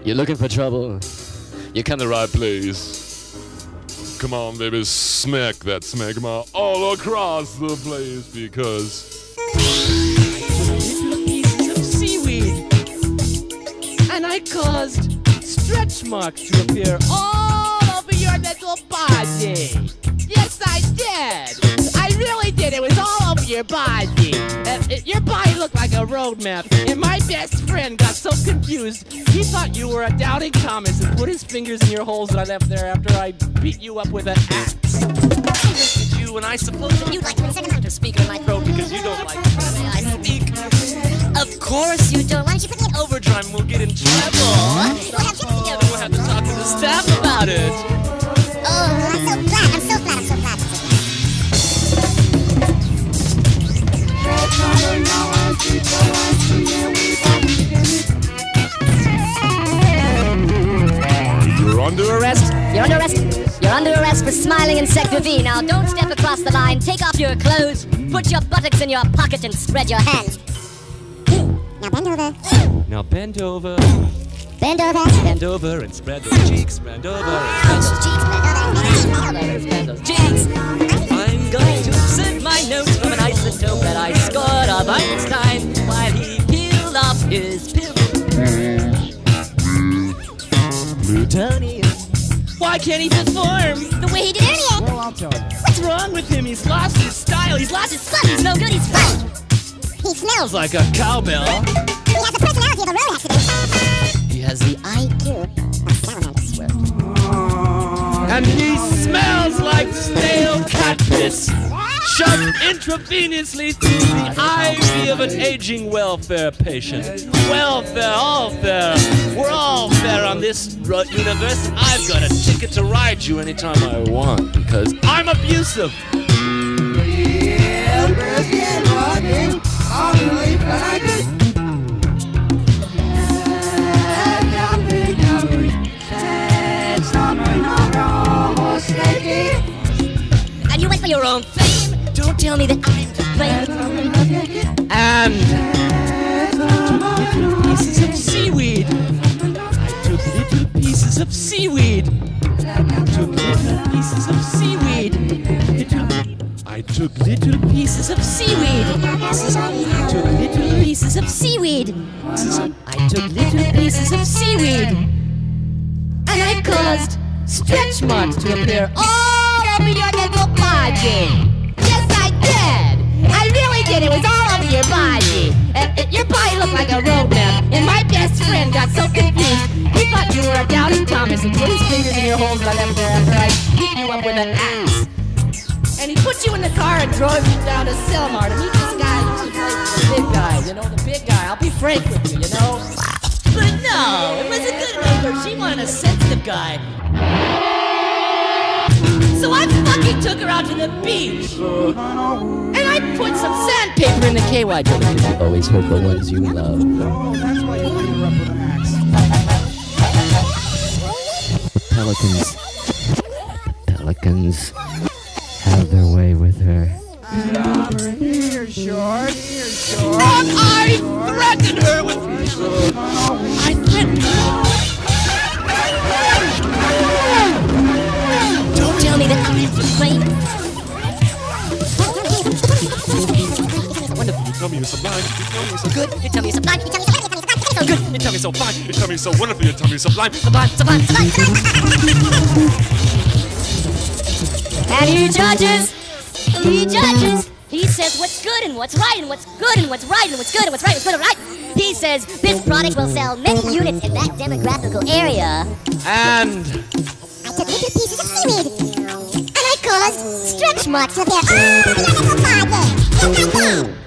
You're looking for trouble? You come to the right place. Come on, baby, smack that smegma all across the place because little pieces of seaweed, and I caused stretch marks to appear all over your little body. Yes, I did. I really did. It was all over your body. Your body looked like a road map, and my best friend got so confused. He thought you were a doubting Thomas and put his fingers in your holes that I left there after I beat you up with an axe. I looked at you, and I suppose that you'd like to insert another speaker in my throat because you don't like the way I speak. Of course you don't. Why don't you put me in overdrive and we'll get in trouble? We'll have chips together. We'll have to talk to the staff about it. Oh, I'm so glad. I'm so glad. I'm so glad. you're under arrest. You're under arrest. You're under arrest for smiling in Sector V. Now, don't step across the line. Take off your clothes. Put your buttocks in your pocket and spread your hands. Now bend over. Now bend over. Bend over. Bend over and spread those cheeks. Bend over and spread those cheeks. Bend over and spread those cheeks. I'm going to send my notes from an isotope that I scored of Einstein while he peeled off his pill. Plutonium. Why can't he perform The way he did earlier. Well, I'll tell you. What's wrong with him? He's lost his style. He's lost his fun. He's no good. He's fun. He smells. Sounds like a cowbell. He has the personality of a road accident. He has the IQ of salamander swift. And he smells like stale cat piss, shoved intravenously through the ivy of an aging welfare patient. Welfare, all fair. We're all fair on this universe, and I've got a ticket to ride you anytime I want because I'm abusive. And you went for your own fame. Don't tell me that I'm to blame. And little pieces of seaweed. I took little pieces of seaweed. I took little pieces of seaweed. I took little pieces of seaweed. I took little pieces of seaweed. I took little pieces of seaweed. And I caused stretch marks to appear all over your little body. Yes, I did. I really did. It was all over your body. Your body looked like a road map. And my best friend got so confused. He thought you were a doubting Thomas and put his fingers in your holes that I left there after I beat you up with an axe. And he put you in the car and drove you down to Selmar to meet this guy who used to play for the big guy. You know, the big guy. I'll be frank with you, you know. But no, it wasn't good enough for her. She wanted a sensitive guy. So I fucking took her out to the beach. And I put some sandpaper in the KY jar because you always hurt the ones you love. Oh, that's why you beat her up with an axe. Pelicans have their way with her. Here, short. Here, short. And I threatened her with... I threatened her. Don't tell me that I'm to blame. Wonderful. You tell me you're sublime. You tell me you're so good. You tell me you're sublime. You tell me you're so good. You tell me so fine. You tell me so wonderful. You tell me sublime. Sublime, sublime, sublime, sublime. And he judges. He says what's good and what's right and what's good and what's right and what's good and what's right and what's good and right. He says this product will sell many units in that demographical area. And I took little pieces of seaweed. And I caused stretch marks up there. Oh, my little body. Yes, I did.